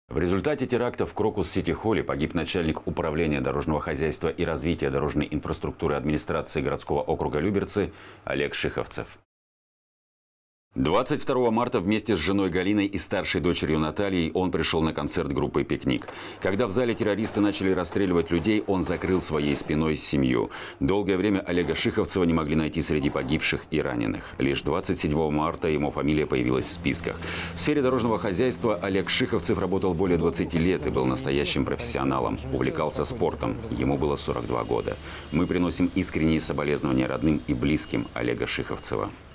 В результате теракта в Крокус-Сити-Холле погиб начальник управления дорожного хозяйства и развития дорожной инфраструктуры администрации городского округа Люберцы Олег Шиховцев. 22 марта вместе с женой Галиной и старшей дочерью Натальей он пришел на концерт группы «Пикник». Когда в зале террористы начали расстреливать людей, он закрыл своей спиной семью. Долгое время Олега Шиховцева не могли найти среди погибших и раненых. Лишь 27 марта его фамилия появилась в списках. В сфере дорожного хозяйства Олег Шиховцев работал более 20 лет и был настоящим профессионалом. Увлекался спортом. Ему было 42 года. Мы приносим искренние соболезнования родным и близким Олега Шиховцева.